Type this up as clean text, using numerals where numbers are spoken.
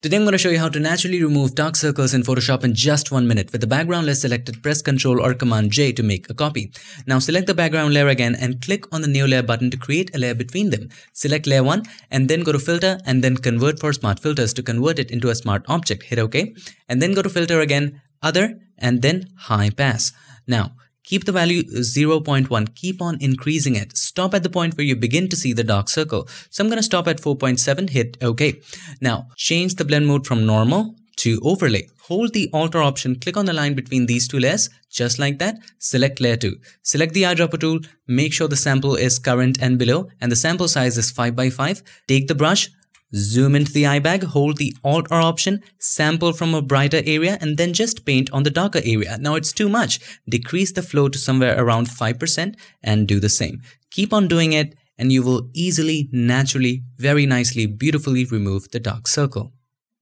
Today I'm going to show you how to naturally remove dark circles in Photoshop in just 1 minute. With the background layer selected, press Ctrl or Command J to make a copy. Now select the background layer again and click on the new layer button to create a layer between them. Select layer 1 and then go to filter and then convert for smart filters to convert it into a smart object. Hit OK and then go to filter again, other and then high pass. Now keep the value 0.1, keep on increasing it. Stop at the point where you begin to see the dark circle. So I'm going to stop at 4.7, hit OK. Now change the blend mode from normal to overlay. Hold the alter option, click on the line between these two layers, just like that. Select layer 2. Select the eyedropper tool, make sure the sample is current and below and the sample size is 5x5. Take the brush, zoom into the eye bag, hold the Alt or option, sample from a brighter area and then just paint on the darker area. Now it's too much. Decrease the flow to somewhere around 5% and do the same. Keep on doing it and you will easily, naturally, very nicely, beautifully remove the dark circle.